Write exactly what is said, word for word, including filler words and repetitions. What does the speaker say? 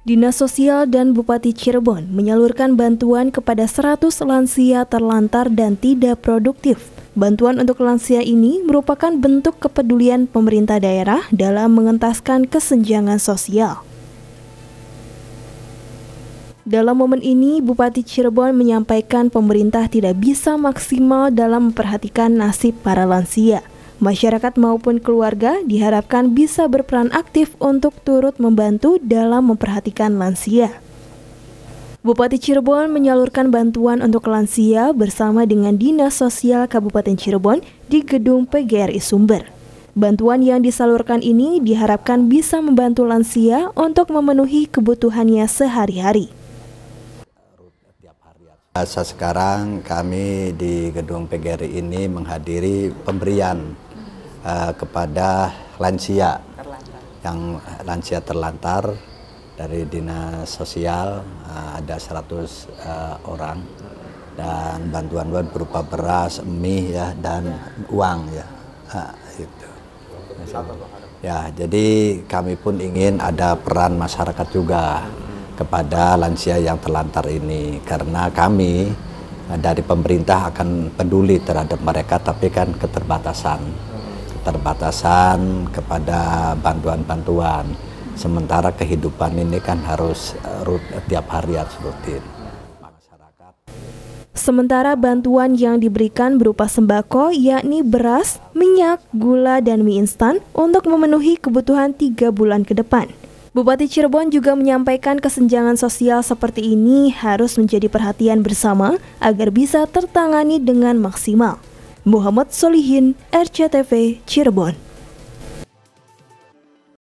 Dinas Sosial dan Bupati Cirebon menyalurkan bantuan kepada seratus lansia terlantar dan tidak produktif. Bantuan untuk lansia ini merupakan bentuk kepedulian pemerintah daerah dalam mengentaskan kesenjangan sosial. Dalam momen ini, Bupati Cirebon menyampaikan pemerintah tidak bisa maksimal dalam memperhatikan nasib para lansia. Masyarakat maupun keluarga diharapkan bisa berperan aktif untuk turut membantu dalam memperhatikan lansia. Bupati Cirebon menyalurkan bantuan untuk lansia bersama dengan Dinas Sosial Kabupaten Cirebon di Gedung P G R I Sumber. Bantuan yang disalurkan ini diharapkan bisa membantu lansia untuk memenuhi kebutuhannya sehari-hari. Sekarang kami di Gedung P G R I ini menghadiri pemberian uh, kepada lansia terlantar. yang lansia terlantar dari Dinas Sosial, uh, ada seratus uh, orang, dan bantuan berupa beras, mie ya, dan uang ya. Uh, itu. Ya, jadi kami pun ingin ada peran masyarakat juga kepada lansia yang terlantar ini, karena kami dari pemerintah akan peduli terhadap mereka, tapi kan keterbatasan keterbatasan kepada bantuan-bantuan, sementara kehidupan ini kan harus uh, tiap hari harus rutin. Sementara bantuan yang diberikan berupa sembako, yakni beras, minyak, gula, dan mie instan untuk memenuhi kebutuhan tiga bulan ke depan. Bupati Cirebon juga menyampaikan kesenjangan sosial seperti ini harus menjadi perhatian bersama agar bisa tertangani dengan maksimal. Muhammad Solihin, R C T V, Cirebon.